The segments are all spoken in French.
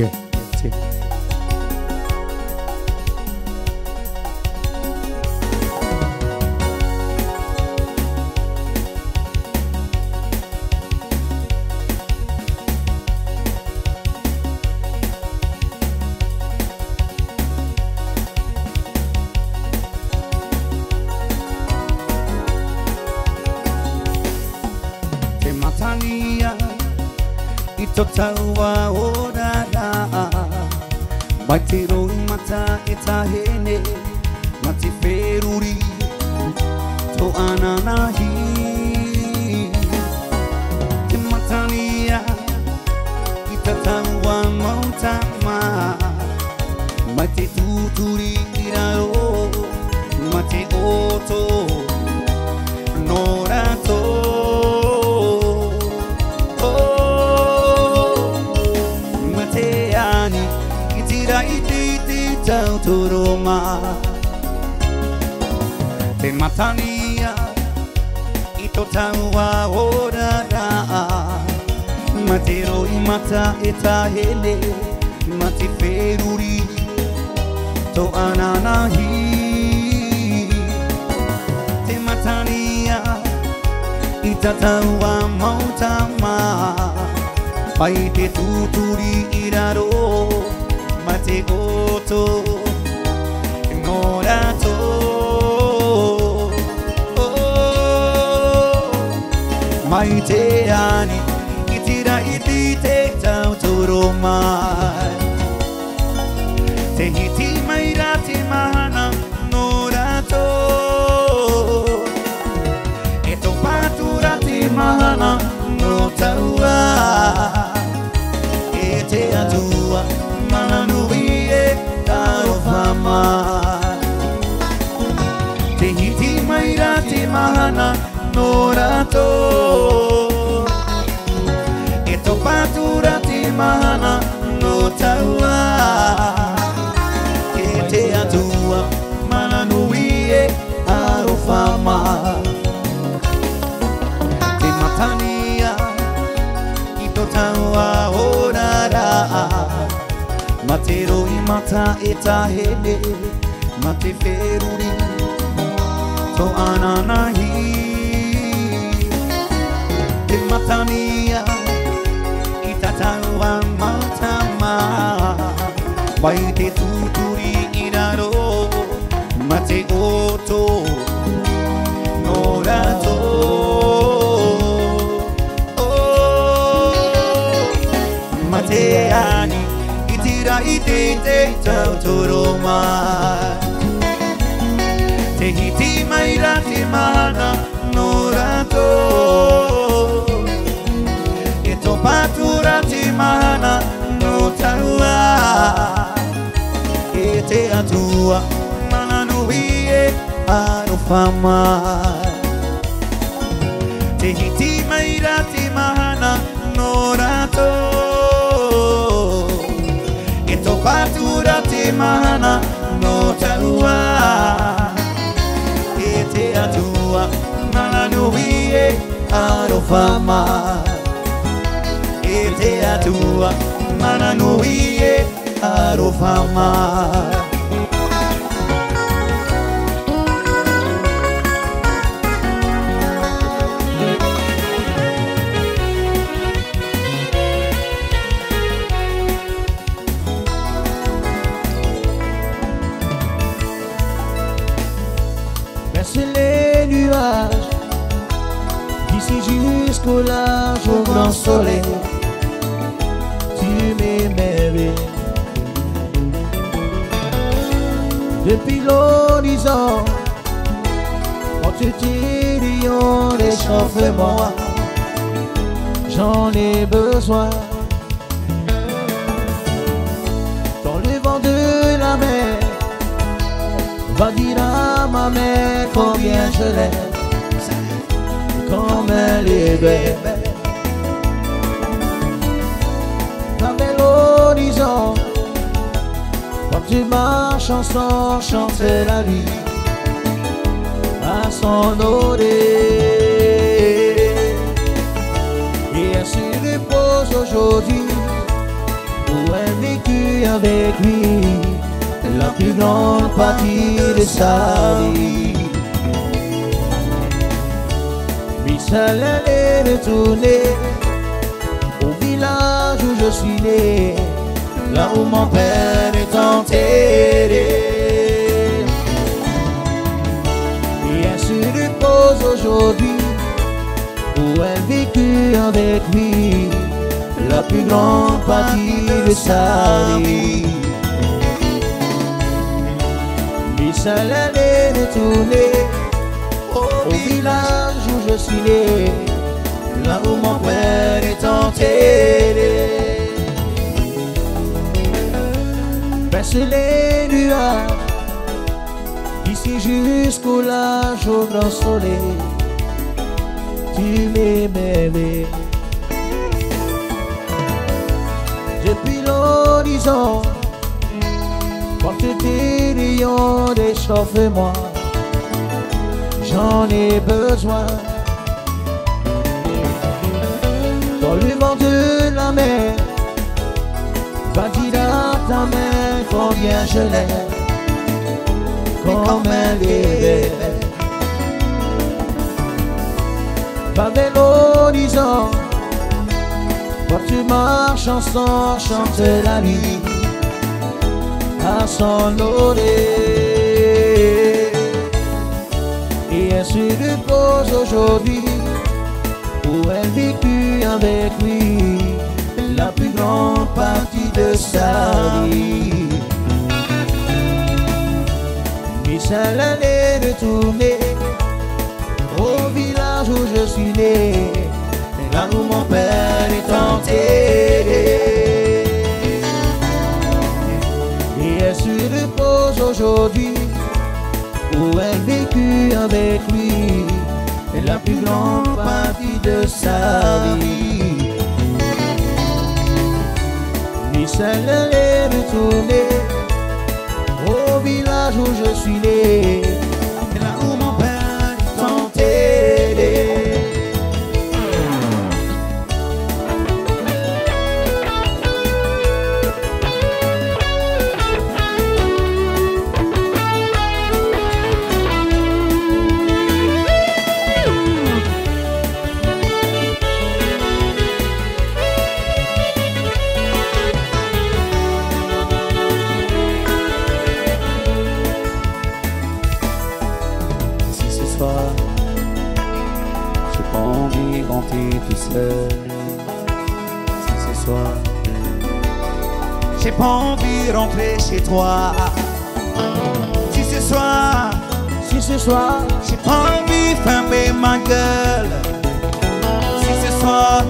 Yeah, yeah. Matania itotawa odara Baitiro mata etahene matiferuri to ananahi Matania itotawa mautama mati tuturi irao mati oto norato Turuma te matania itotawa orara matero imata etahele matiferuri to ananahi te matania itatawa mautama paite tuturi iraro mate goto norato maite ani itira itite tauturoma te hiti mairati mahana norato eto paturati mahana notaua ete atua Mananuie tarofama Tehiti mairati mahana norato Eto paturati mahana notaua Ete atua mananuie tarofama Te matania itotaua orara Matero imata etahele matiferuri to ananahi te matania itatawa matama baite tuturi iraro mate oto norato mate ani Itite tauturoma Tehiti mairati mana norato Eto paturati mana notaua Ete atua mananuie arufama Tehiti mairati mana norato Paturati mana notaua Ete atua mananuie arofama Ete atua mananuie arofama Les nuages d'ici jusqu'au large au grand soleil, tu m'émerveilles. Depuis l'horizon, quand tu tires réchauffe-moi, j'en ai besoin. Dans le vent de la mer, va dire à ma mère combien je l'aime, comme elle est belle. Vers l'horizon, quand tu marches en chanson, chante la vie à son oreille. Et elle se repose aujourd'hui où elle avec lui la plus grande partie de sa vie. Michel est retourné au village où je suis né, là où mon père est enterré. Et elle se repose aujourd'hui où elle vécut avec lui la plus grande partie de sa vie. Michel est retourné au village où je suis né, là où mon père est enterré. Baisse les nuages d'ici jusqu'au large au grand soleil, tu m'émerveilles. Depuis l'horizon, porte tes rayons d'échauffe-moi, j'en ai besoin. Dans le vent de la mer, va dire à ta main combien je l'aime, comme elle est belle. Va vers l'horizon, porte ma chanson, chante la vie à son oreille. Et elle se repose aujourd'hui où elle vécut avec lui la plus grande partie de sa vie. Michel est retourné au village où je suis né, là où mon père est enterré. Et elle se repose aujourd'hui où elle vécut avec lui la plus grande partie de sa vie. Michel est retourné au village où je suis né, là où mon père est enterré. J'ai pas envie de rentrer tout seul. Si ce soir, j'ai pas envie de rentrer chez toi. Si ce soir, j'ai pas envie de fermer ma gueule. Si ce soir,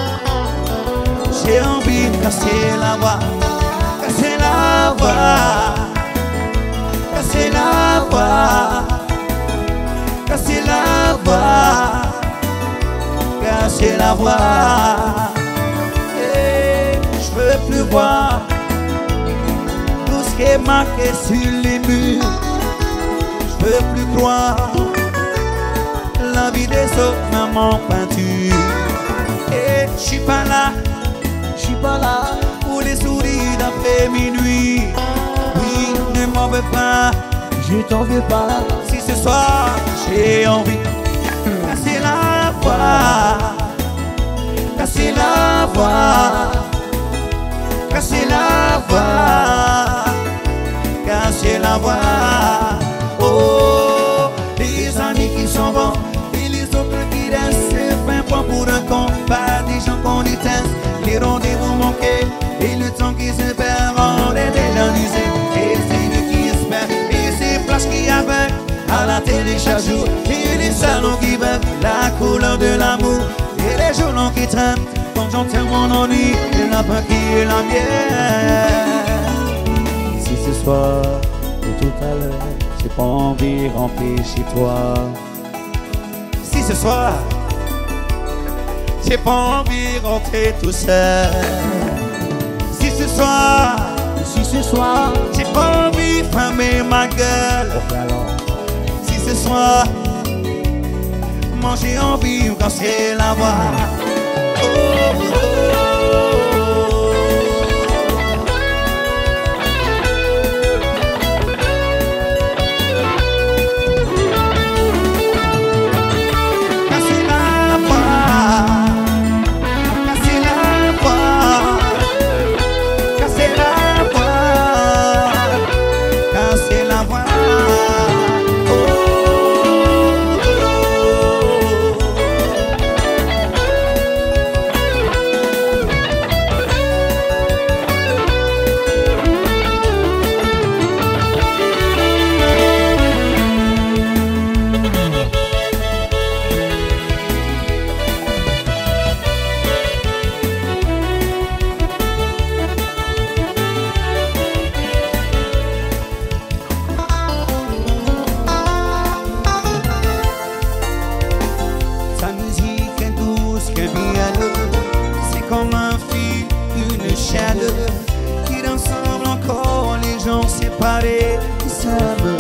j'ai envie de casser la voix, casser la voix, casser la voix, casser la voix, casser la voix. Et je veux plus voir tout ce qui est marqué sur les murs. Je veux plus croire la vie des autres, même en peinture. Et je suis pas là pour les sourires d'après minuit. Oui, ne m'en veux pas, Je t'en veux pas. si ce soir j'ai envie de casser la voix, casser la voix, casser la voix, casser la voix. Oh, les amis qui s'en vont et les autres qui restent, c'est fin point pour un combat, des gens qu'on déteste, les rendez-vous manqués et le temps qui se perd, on est déjà usé. Et c'est lui qui espère, et ces flashs qui aveuglent à la télé chaque jour, et les salons qui veulent la couleur de l'amour, et les journaux qui traînent quand j'entends mon ennui, et la peur qui est la mienne. Si ce soir ou tout à l'heure, j'ai pas envie de rentrer chez toi. Si ce soir, j'ai pas envie de rentrer tout seul. Si ce soir, j'ai pas envie de fermer ma gueule. Si ce soir, moi j'ai envie de casser la voix. Oh, oh, oh. musique est douce que miel. C'est comme un fil, une chaîne qui rassemble encore les gens séparés qui s'aiment.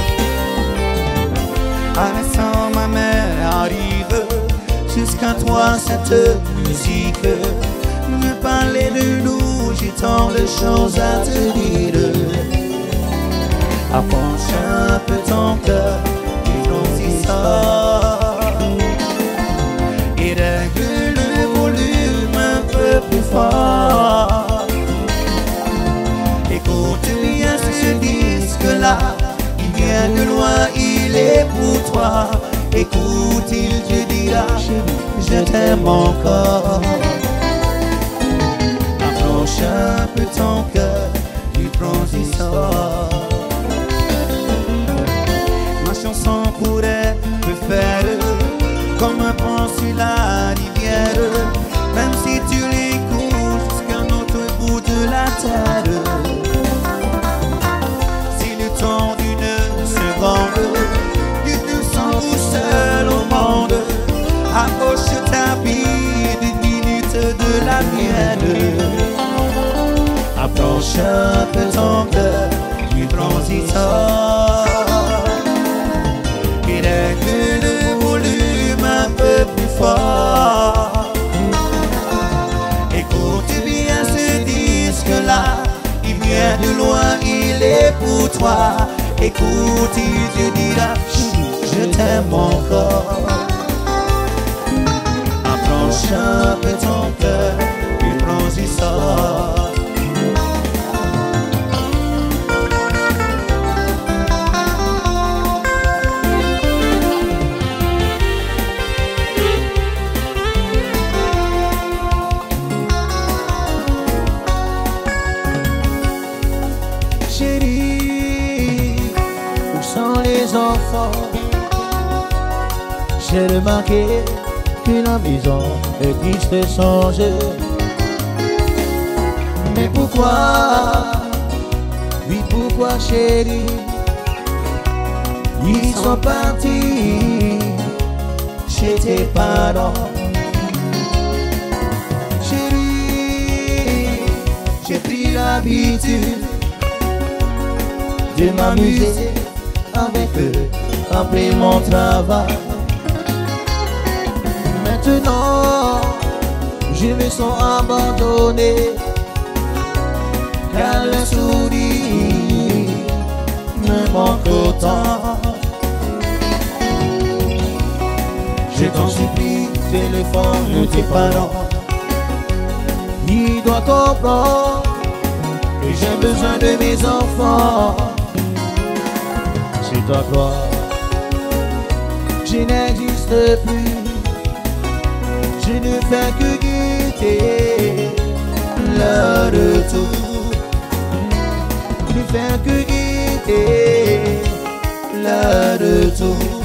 À l'instant ma mère arrive, jusqu'à toi cette musique me parlait de nous, j'ai tant de choses à te dire. Approche un peu ton cœur et grandis ça, et règle le volume un peu plus fort. Écoute bien ce disque-là, il vient de loin, il est pour toi. Écoute, il te dira, je t'aime encore. Approche un peu ton cœur du transistor. Ma chanson pourrait te faire comme un pont sur la rivière, même si tu l'écoutes jusqu'à un autre bout de la terre. Si le temps d'une seconde tu te sens tout seul au monde, approche ta vie d'une minute de la mienne. Approche un peu ton cœur du transistor et règle le volume un peu plus fort. Écoute bien ce disque-là, il vient de loin, il est pour toi. Écoute, il te dira, je t'aime encore. Approche un peu ton cœur du transistor. Chérie, où sont les enfants? J'ai remarqué que la maison est triste sans eux. Mais pourquoi? Oui, pourquoi chérie? Ils sont partis chez tes parents. Chérie, j'ai pris l'habitude de m'amuser avec eux après mon travail. Maintenant, je me sens abandonné, car le sourire me manque autant. Je t'en supplie, téléphone tes parents. Ils doivent comprendre que j'ai besoin de mes enfants. C'est à toi, je n'existe plus. Je ne fais que guetter leur retour. Je ne fais que guetter leur retour.